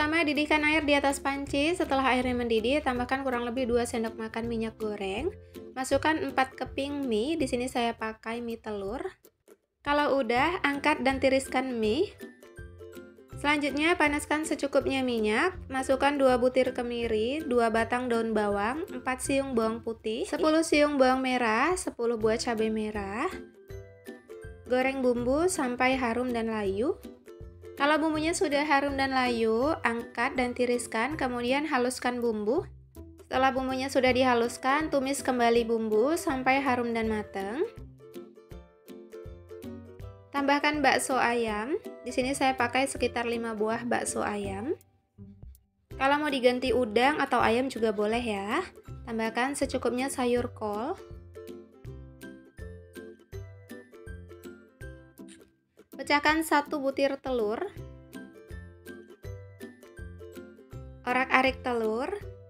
Pertama, didihkan air di atas panci. Setelah airnya mendidih, tambahkan kurang lebih 2 sendok makan minyak goreng. Masukkan 4 keping mie. Di sini saya pakai mie telur. Kalau udah, angkat dan tiriskan mie. Selanjutnya, panaskan secukupnya minyak. Masukkan 2 butir kemiri, 2 batang daun bawang, 4 siung bawang putih, 10 siung bawang merah, 10 buah cabai merah. Goreng bumbu sampai harum dan layu. Kalau bumbunya sudah harum dan layu, angkat dan tiriskan, kemudian haluskan bumbu. Setelah bumbunya sudah dihaluskan, tumis kembali bumbu sampai harum dan matang. Tambahkan bakso ayam. Di sini saya pakai sekitar 5 buah bakso ayam. Kalau mau diganti udang atau ayam juga boleh ya. Tambahkan secukupnya sayur kol. Pecahkan 1 butir telur. Orak-arik telur.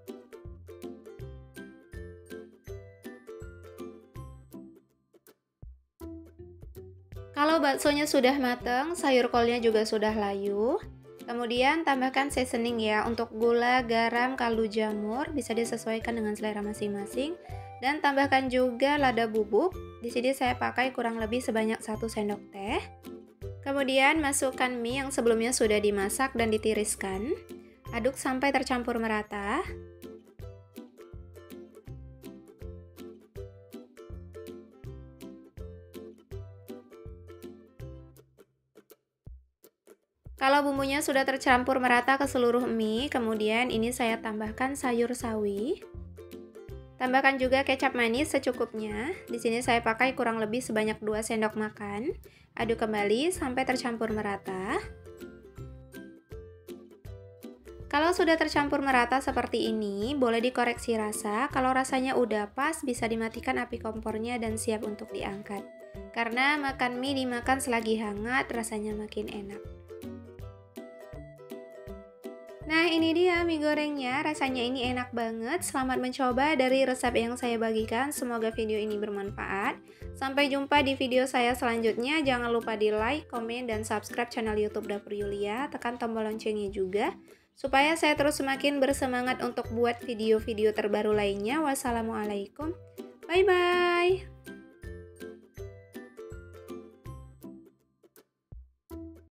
Kalau baksonya sudah matang, sayur kolnya juga sudah layu. Kemudian tambahkan seasoning ya, untuk gula, garam, kaldu jamur, bisa disesuaikan dengan selera masing-masing. Dan tambahkan juga lada bubuk. Di sini saya pakai kurang lebih sebanyak 1 sendok teh. Kemudian masukkan mie yang sebelumnya sudah dimasak dan ditiriskan. Aduk sampai tercampur merata. Kalau bumbunya sudah tercampur merata ke seluruh mie, kemudian ini saya tambahkan sayur sawi. Tambahkan juga kecap manis secukupnya. Di sini saya pakai kurang lebih sebanyak 2 sendok makan. Aduk kembali sampai tercampur merata. Kalau sudah tercampur merata seperti ini, boleh dikoreksi rasa. Kalau rasanya udah pas, bisa dimatikan api kompornya dan siap untuk diangkat. Karena makan mie dimakan selagi hangat, rasanya makin enak. Nah, ini dia mie gorengnya, rasanya ini enak banget. Selamat mencoba dari resep yang saya bagikan, semoga video ini bermanfaat. Sampai jumpa di video saya selanjutnya, jangan lupa di like, komen, dan subscribe channel YouTube Dapur Yulia, tekan tombol loncengnya juga, supaya saya terus semakin bersemangat untuk buat video-video terbaru lainnya. Wassalamualaikum, bye-bye.